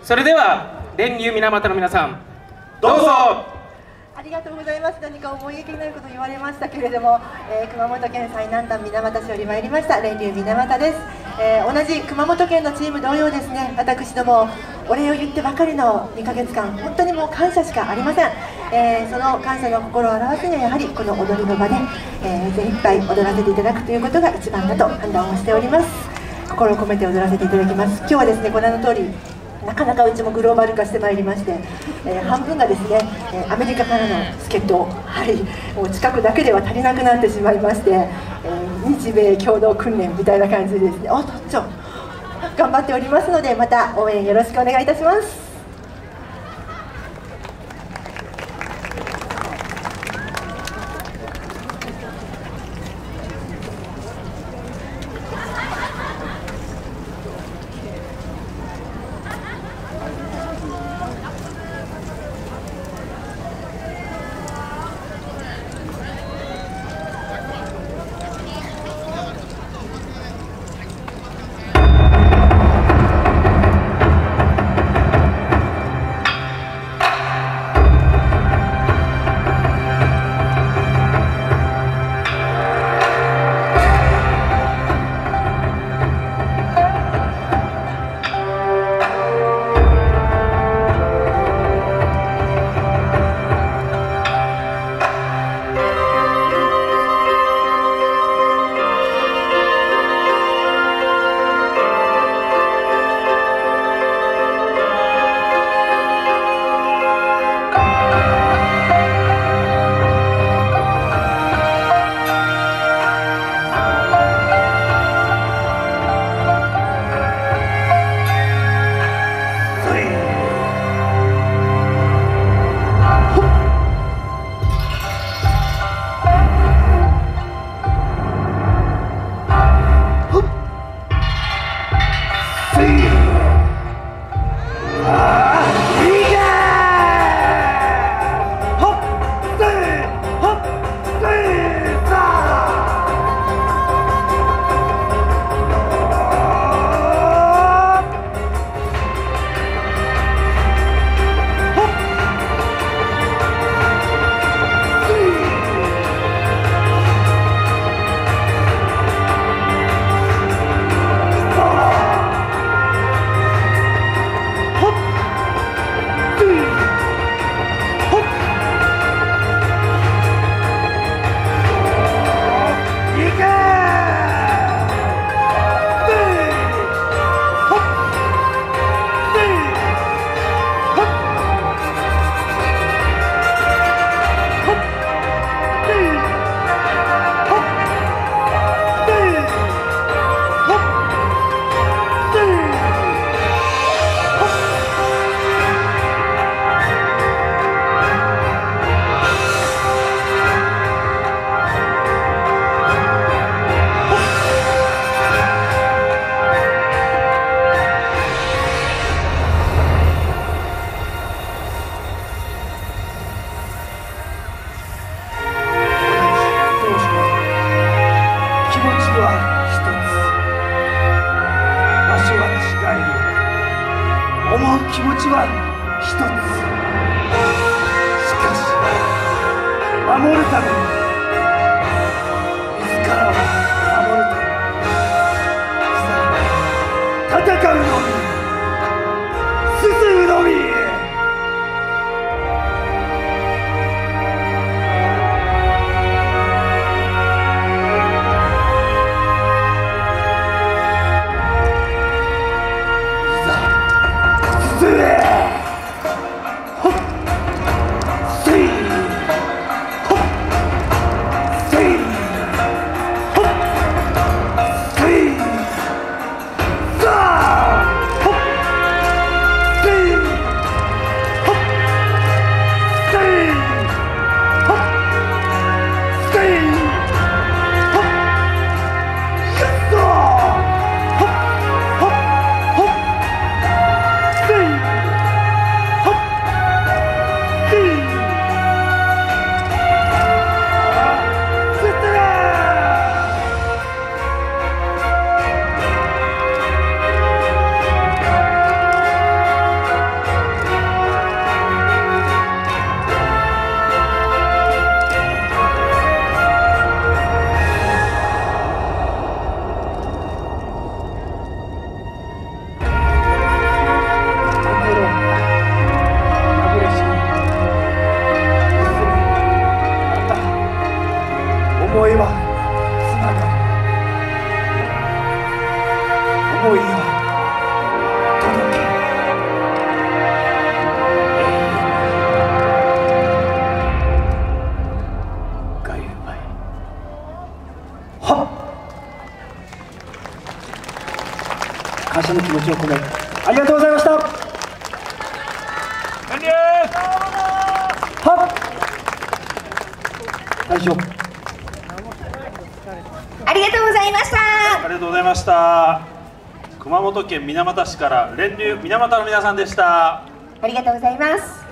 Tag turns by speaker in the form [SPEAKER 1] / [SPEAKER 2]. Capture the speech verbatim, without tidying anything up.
[SPEAKER 1] それでは電流水俣の皆さん、どうぞ。
[SPEAKER 2] ありがとうございます。何か思いがけないこと言われましたけれども、えー、熊本県最南端水俣市より参りました電流水俣です。えー、同じ熊本県のチーム同様ですね、私どもお礼を言ってばかりのにかげつかん、本当にもう感謝しかありません。えー、その感謝の心を表すにはやはりこの踊りの場で、えー、精一杯踊らせていただくということが一番だと判断をしております。心を込めて踊らせていただきます。今日はですね、ご覧の通りなかなかうちもグローバル化してまいりまして、えー、半分がですね、えー、アメリカからの助っ人、はい、もう近くだけでは足りなくなってしまいまして、えー、日米共同訓練みたいな感じでですね、おっとっちょ頑張っておりますので、また応援よろしくお願いいたします。
[SPEAKER 3] 気持ちは一つ。しかし守るために、自らを守るために、さあ戦うのみ、進むのみ。 を込めありがとうございました。はっ大将
[SPEAKER 4] ありがとうございました。
[SPEAKER 5] ありがとうございました。熊本県水俣市から連流水俣の皆さんでした。
[SPEAKER 4] ありがとうございます。